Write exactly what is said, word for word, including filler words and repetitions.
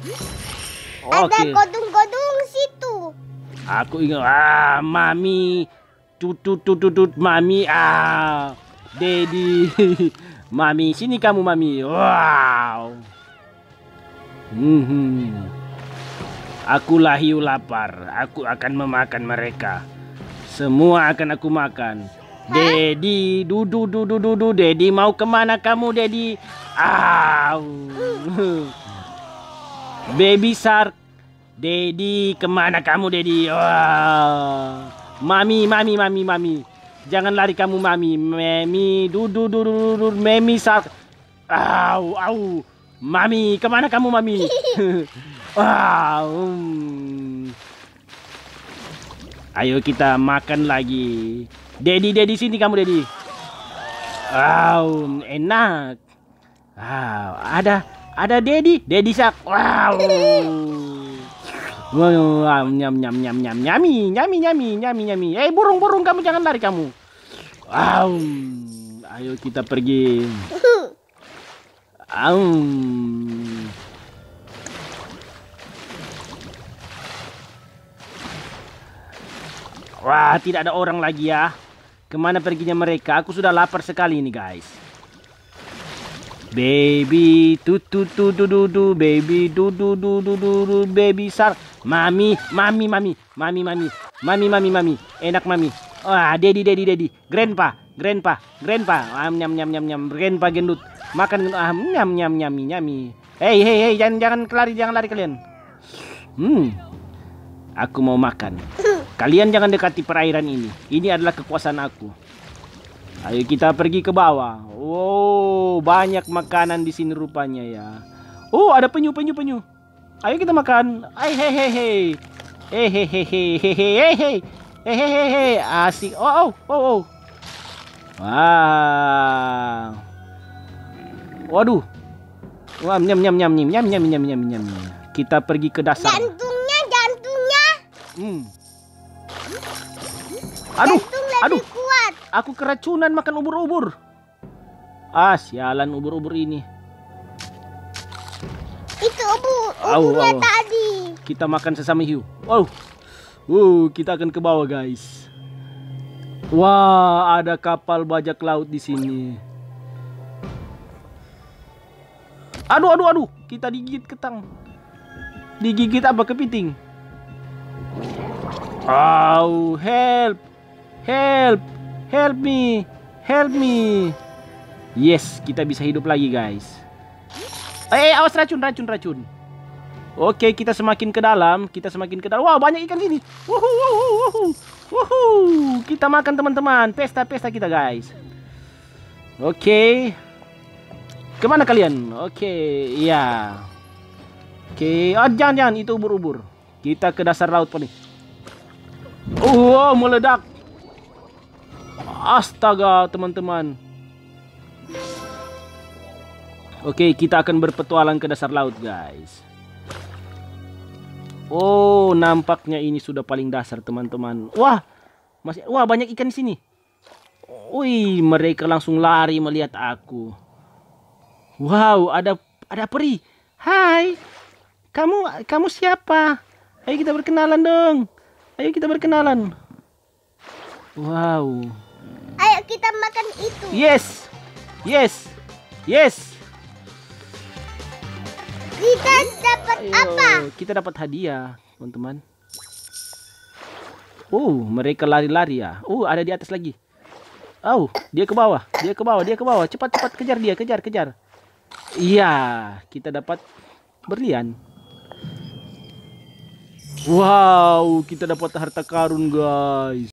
Ada Oke. kodung-kodung situ. Aku ingat. Ah, mami. Tutut tutut tut mami. Ah, Daddy. Mami, sini kamu mami. Wow. Hmm. Akulah hiu lapar. Aku akan memakan mereka. Semua akan aku makan. Daddy, dudu dudu dudu. Daddy mau kemana kamu, Daddy? Au. Baby shark. Daddy, kemana kamu, Daddy? Wah. Mami, mami, mami, mami. Jangan lari kamu, mami. Mami, dudu dudu dudu. Mami shark. Au, au. Mami, kemana kamu, mami? Wow. Hmm. Ayo kita makan lagi. Daddy, Daddy sini kamu, Daddy. Wow, enak. Wow, ada ada Daddy, Daddy Shark. Wow. Wow, nyam nyam nyam nyam nyami, nyami nyami nyami nyami. Eh, burung burung kamu jangan lari kamu. Wow. Ayo kita pergi. Um. Wah, tidak ada orang lagi ya. Kemana perginya mereka? Aku sudah lapar sekali ini, guys. Baby, tutu tutu dudu, baby, dudu dudu dudu, baby shark. Mami, mami, mami, mami, mami, mami, mami, mami. Enak mami. Wah, daddy, daddy, daddy. Grandpa, grandpa, grandpa. Ah, nyam nyam nyam nyam. Grandpa gendut. Makan ah, nyam nyam nyami nyami. Hey, hey, hey, jangan jangan lari, jangan lari kalian. Hmm. Aku mau makan. Kalian jangan dekati perairan ini. Ini adalah kekuasaan aku. Ayo kita pergi ke bawah. Wow, banyak makanan di sini rupanya ya. Oh, ada penyu, penyu, penyu. Ayo kita makan. Ay, he, he, he. Eh, he, he, he, he, he, he, he. Eh, he, he, he. Asik. Oh, oh, oh, oh. Wow. Waduh. Wah, nyam, nyam, nyam, nyam, nyam, nyam, nyam, nyam, nyam. Kita pergi ke dasar. Jantungnya, jantungnya. Hmm. Aduh, Jantung lebih aduh. kuat. Aku keracunan makan ubur-ubur. Ah, sialan ubur-ubur ini. Itu ubur, Au, uburnya au. tadi. Kita makan sesama hiu. Wow. Wow, kita akan ke bawah, guys. Wah, ada kapal bajak laut di sini. Aduh, aduh, aduh. Kita digigit ketang. Digigit apa kepiting? Oh, help. Help. Help me. Help me. Yes, kita bisa hidup lagi, guys. Eh, awas racun, racun, racun. Oke, kita semakin ke dalam, kita semakin ke dalam. Wow, banyak ikan sini. Wuhu, wuhu, wuhu. Wuhu. Kita makan teman-teman. Pesta-pesta kita, guys. Oke. Kemana kalian? Oke, iya. Oke, oh, jangan, jangan. Itu ubur-ubur. Kita ke dasar laut nih. Oh, meledak. Astaga, teman-teman. Oke, kita akan berpetualang ke dasar laut, guys. Oh, nampaknya ini sudah paling dasar, teman-teman. Wah, masih wah banyak ikan di sini. Wih, mereka langsung lari melihat aku. Wow, ada ada peri. Hai. Kamu kamu siapa? Ayo kita berkenalan dong. Ayo kita berkenalan. Wow. Ayo kita makan itu. Yes. Yes. Yes. Kita dapat Ayo, apa? kita dapat hadiah, teman-teman. Oh, mereka lari-lari ya. Oh, ada di atas lagi. Oh, dia ke bawah. Dia ke bawah, dia ke bawah. Cepat, cepat kejar dia, kejar, kejar. Iya, kita dapat berlian. Wow, kita dapat harta karun, guys.